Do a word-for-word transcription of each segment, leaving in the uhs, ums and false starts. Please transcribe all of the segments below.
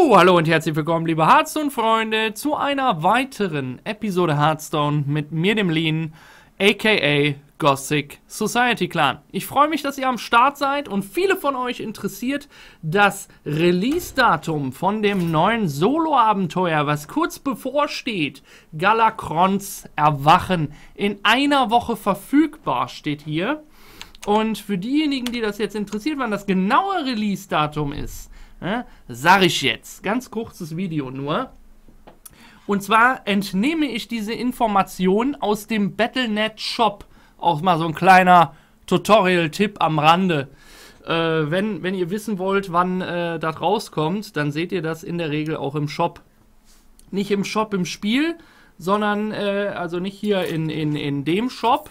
Jo, hallo und herzlich willkommen, liebe Hearthstone-Freunde, zu einer weiteren Episode Hearthstone mit mir, dem Lean, aka Gothic Society Clan. Ich freue mich, dass ihr am Start seid und viele von euch interessiert das Release-Datum von dem neuen Solo-Abenteuer, was kurz bevorsteht. Galakrons Erwachen, in einer Woche verfügbar, steht hier. Und für diejenigen, die das jetzt interessiert, wann das genaue Release-Datum ist, ne, sage ich jetzt. Ganz kurzes Video nur. Und zwar entnehme ich diese Information aus dem Battle Punkt net Shop. Auch mal so ein kleiner Tutorial-Tipp am Rande. Äh, wenn, wenn ihr wissen wollt, wann äh, das rauskommt, dann seht ihr das in der Regel auch im Shop. Nicht im Shop im Spiel, sondern äh, also nicht hier in, in, in dem Shop,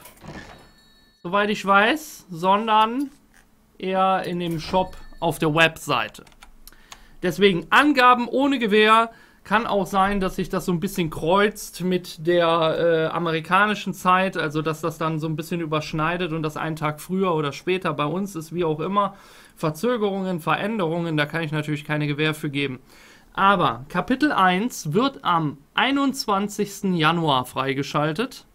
soweit ich weiß, sondern eher in dem Shop auf der Webseite. Deswegen Angaben ohne Gewähr. Kann auch sein, dass sich das so ein bisschen kreuzt mit der äh, amerikanischen Zeit, also dass das dann so ein bisschen überschneidet und das einen Tag früher oder später bei uns ist, wie auch immer. Verzögerungen, Veränderungen, da kann ich natürlich keine Gewähr für geben. Aber Kapitel eins wird am einundzwanzigsten Januar freigeschaltet.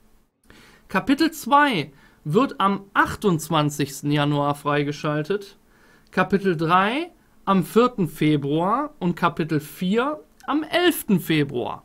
Kapitel zwei wird am achtundzwanzigsten Januar freigeschaltet. Kapitel drei am vierten Februar und Kapitel vier am elften Februar.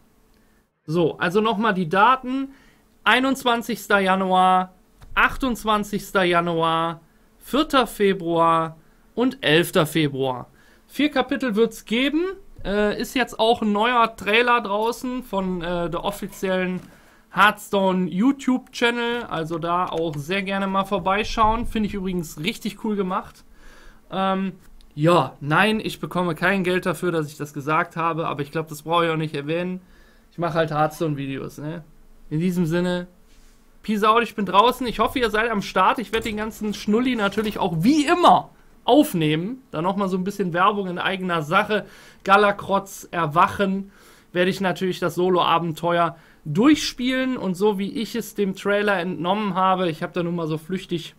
So, also nochmal die Daten. einundzwanzigsten Januar, achtundzwanzigsten Januar, vierten Februar und elften Februar. Vier Kapitel wird es geben. Äh, ist jetzt auch ein neuer Trailer draußen von äh, der offiziellen Hearthstone YouTube-Channel. Also da auch sehr gerne mal vorbeischauen. Finde ich übrigens richtig cool gemacht. Ähm, Ja, nein, ich bekomme kein Geld dafür, dass ich das gesagt habe, aber ich glaube, das brauche ich auch nicht erwähnen. Ich mache halt Hearthstone-Videos, ne? In diesem Sinne, peace out, ich bin draußen. Ich hoffe, ihr seid am Start. Ich werde den ganzen Schnulli natürlich auch wie immer aufnehmen. Dann nochmal so ein bisschen Werbung in eigener Sache. Galakrons Erwachen werde ich natürlich das Solo-Abenteuer durchspielen. Und so wie ich es dem Trailer entnommen habe, ich habe da nun mal so flüchtig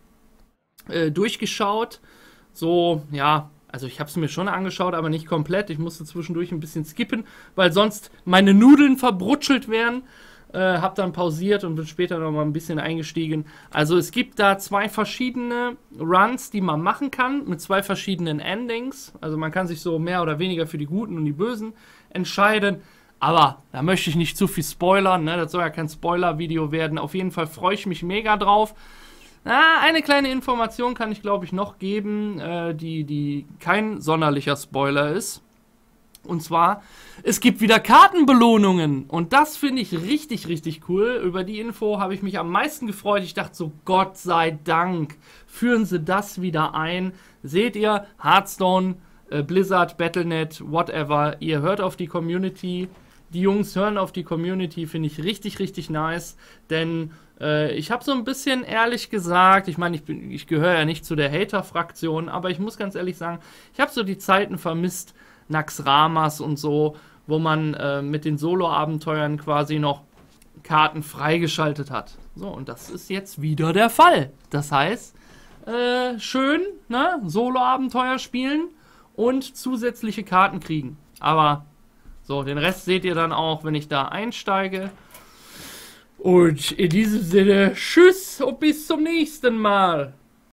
äh, durchgeschaut. So, ja, also ich habe es mir schon angeschaut, aber nicht komplett. Ich musste zwischendurch ein bisschen skippen, weil sonst meine Nudeln verbrutschelt wären. Äh, habe dann pausiert und bin später noch mal ein bisschen eingestiegen. Also es gibt da zwei verschiedene Runs, die man machen kann, mit zwei verschiedenen Endings. Also man kann sich so mehr oder weniger für die Guten und die Bösen entscheiden. Aber da möchte ich nicht zu viel spoilern, ne? Das soll ja kein Spoiler-Video werden. Auf jeden Fall freue ich mich mega drauf. Ah, eine kleine Information kann ich, glaube ich, noch geben, äh, die, die kein sonderlicher Spoiler ist. Und zwar, es gibt wieder Kartenbelohnungen. Und das finde ich richtig, richtig cool. Über die Info habe ich mich am meisten gefreut. Ich dachte so, Gott sei Dank, führen sie das wieder ein. Seht ihr, Hearthstone, äh, Blizzard, Battle Punkt net, whatever. Ihr hört auf die Community. Die Jungs hören auf die Community, finde ich richtig, richtig nice. Denn äh, ich habe so ein bisschen ehrlich gesagt, ich meine, ich, ich gehöre ja nicht zu der Hater-Fraktion, aber ich muss ganz ehrlich sagen, ich habe so die Zeiten vermisst, Naxxramas und so, wo man äh, mit den Solo-Abenteuern quasi noch Karten freigeschaltet hat. So, und das ist jetzt wieder der Fall. Das heißt, äh, schön, ne, Solo-Abenteuer spielen und zusätzliche Karten kriegen. Aber so, den Rest seht ihr dann auch, wenn ich da einsteige. Und in diesem Sinne, tschüss und bis zum nächsten Mal.